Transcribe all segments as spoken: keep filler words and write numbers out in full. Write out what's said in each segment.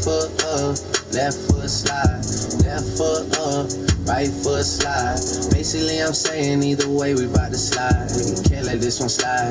foot up, left foot slide, left foot up, right foot slide. Basically I'm saying either way we bout to slide. Can't let this one slide.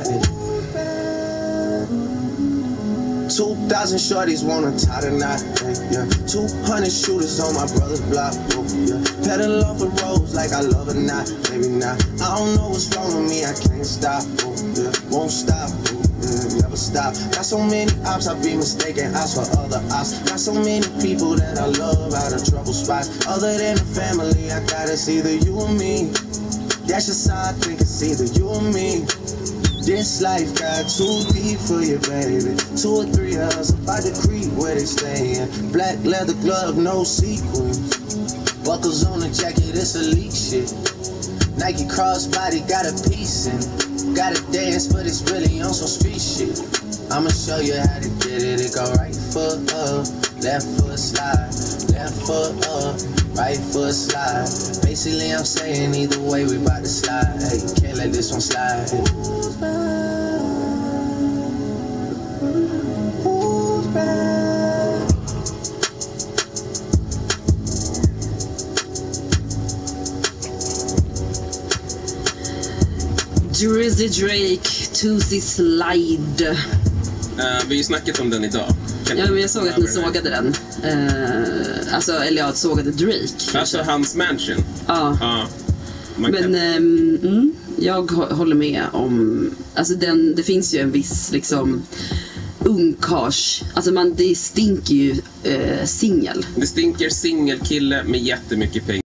Two thousand shorties wanna tie the knot, yeah. Two hundred shooters on my brother's block, oh, yeah. Pedal off the roads like I love it, not, maybe not. I don't know what's wrong with me, I can't stop, oh, yeah. Won't stop, oh, yeah. Never stop. Got so many ops, I be mistaken ops for other ops. Got so many people that I love out of trouble spots. Other than the family, I got it's either you or me. That's just how I think it's either you or me. This life got too deep for you, baby. Two or three hours about to creep where they stayin'. Black leather glove, no sequins. Buckles on the jacket, it's elite shit. Nike crossbody got a piece in. Gotta dance, but it's really on some street shit. I'ma show you how to get it. It go right foot up, left foot slide, left foot up, right foot slide. Basically I'm saying either way we bout to slide. Hey, can't let this one slide. Who's back? Who's back? Drizzy Drake, Tootsie Slide. Uh, vi har ju snackat om den idag. Kan ja, men jag såg att ni sågade den. Uh, alltså, eller jag sågade Drake. Alltså hans mansion. Ja. Ja. Men kan... um, mm, jag håller med om... Alltså den, det finns ju en viss liksom ungkars. Alltså man, det stinker ju uh, singel. Det stinker singelkille med jättemycket pengar.